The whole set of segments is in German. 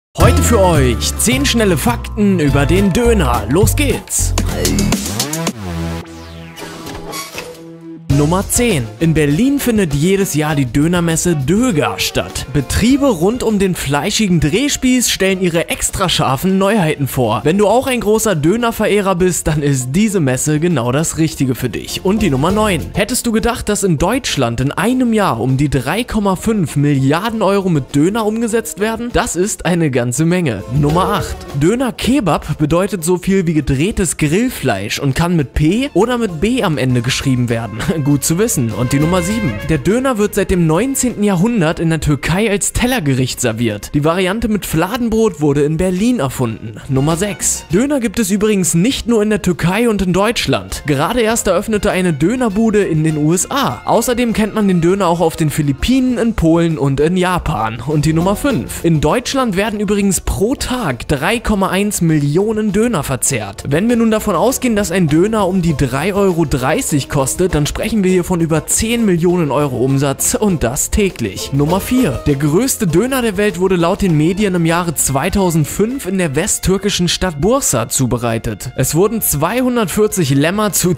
Heute für euch 10 schnelle Fakten über den Döner. Los geht's! Nummer 10. In Berlin findet jedes Jahr die Dönermesse Döger statt. Betriebe rund um den fleischigen Drehspieß stellen ihre extra scharfen Neuheiten vor. Wenn du auch ein großer Dönerverehrer bist, dann ist diese Messe genau das Richtige für dich. Und die Nummer 9. Hättest du gedacht, dass in Deutschland in einem Jahr um die 3,5 Milliarden Euro mit Döner umgesetzt werden? Das ist eine ganze Menge. Nummer 8. Döner Kebab bedeutet so viel wie gedrehtes Grillfleisch und kann mit P oder mit B am Ende geschrieben werden. Gut zu wissen. Und die Nummer 7. Der Döner wird seit dem 19. Jahrhundert in der Türkei als Tellergericht serviert. Die Variante mit Fladenbrot wurde in Berlin erfunden. Nummer 6. Döner gibt es übrigens nicht nur in der Türkei und in Deutschland. Gerade erst eröffnete eine Dönerbude in den USA. Außerdem kennt man den Döner auch auf den Philippinen, in Polen und in Japan. Und die Nummer 5. In Deutschland werden übrigens pro Tag 3,1 Millionen Döner verzehrt. Wenn wir nun davon ausgehen, dass ein Döner um die 3,30 Euro kostet, dann sprechen wir hier von über 10 Millionen Euro Umsatz und das täglich. Nummer 4. Der größte Döner der Welt wurde laut den Medien im Jahre 2005 in der westtürkischen Stadt Bursa zubereitet. Es wurden 240 Lämmer zu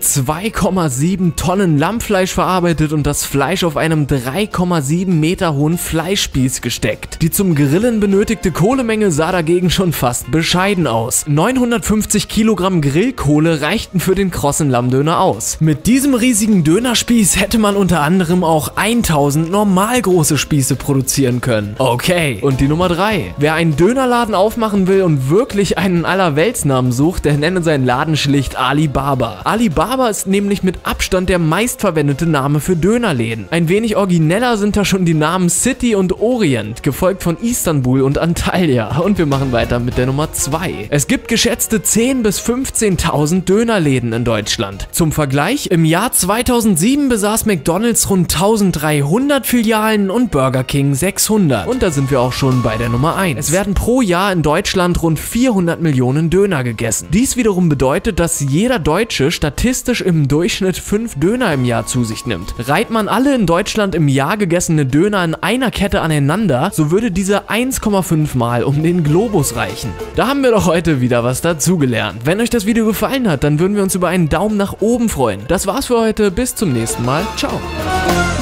2,7 Tonnen Lammfleisch verarbeitet und das Fleisch auf einem 3,7 Meter hohen Fleischspieß gesteckt. Die zum Grillen benötigte Kohlemenge sah dagegen schon fast bescheiden aus. 950 Kilogramm Grillkohle reichten für den krossen Lammdöner aus. Mit diesem riesigen Dönerspieß hätte man unter anderem auch 1000 normal große Spieße produzieren können. Okay, und die Nummer 3. Wer einen Dönerladen aufmachen will und wirklich einen Allerweltsnamen sucht, der nenne seinen Laden schlicht Alibaba. Alibaba ist nämlich mit Abstand der meistverwendete Name für Dönerläden. Ein wenig origineller sind da schon die Namen City und Orient, gefolgt von Istanbul und Antalya. Und wir machen weiter mit der Nummer 2. Es gibt geschätzte 10.000 bis 15.000 Dönerläden in Deutschland. Zum Vergleich, im Jahr 2007 besaß McDonald's rund 1300 Filialen und Burger King 600. Und da sind wir auch schon bei der Nummer 1. Es werden pro Jahr in Deutschland rund 400 Millionen Döner gegessen. Dies wiederum bedeutet, dass jeder Deutsche statistisch im Durchschnitt 5 Döner im Jahr zu sich nimmt. Reiht man alle in Deutschland im Jahr gegessene Döner in einer Kette aneinander, so würde diese 1,5 Mal um den Globus reichen. Da haben wir doch heute wieder was dazugelernt. Wenn euch das Video gefallen hat, dann würden wir uns über einen Daumen nach oben freuen. Das war's für heute. Bis zum nächsten Mal. Ciao.